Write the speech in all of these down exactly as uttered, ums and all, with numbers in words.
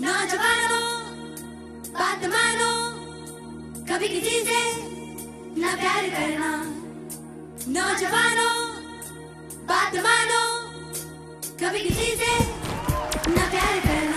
नौजवानों बात मानो, कभी किसी से न प्यार करना। नौजवानों बात मानो, कभी किसी से न प्यार करना।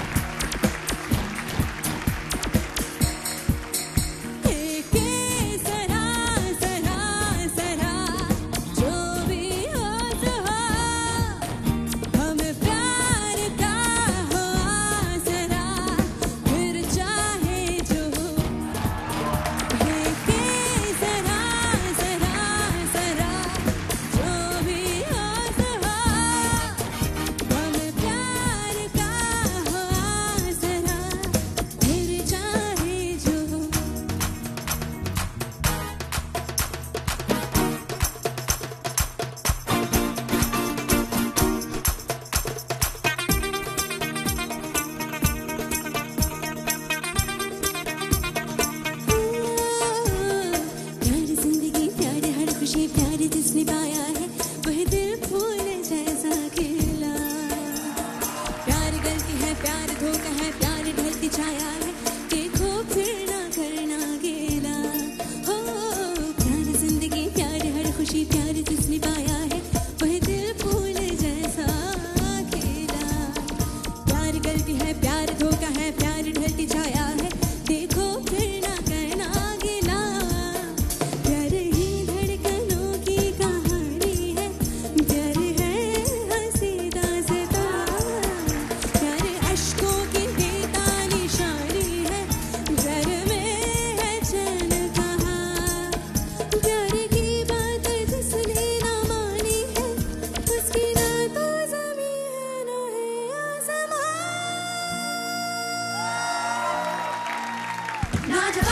जिसने पाया है वह दिल फूल जैसा खिला। प्यार गलती है, प्यार धोखा है, प्यार ढलती छाया है, देखो फिर ना करना गिला। हो प्यार जिंदगी, प्यार हर खुशी, प्यार जिसने पाया है वह दिल फूल जैसा खिला। प्यार गलती है, प्यार धोखा है, प्यार ढलती छाया है, देखो फिर ना करना गिला। प्यार ही धड़कनों की कहानी है, प्यार है हंसी दास्तां, प्यार अश्कों की बेता निशानी है, प्यार में है चैन कहाँ। प्यार की बात जिसने ना मानी है, उसकी ना तो ज़मीं है ना है आसमां।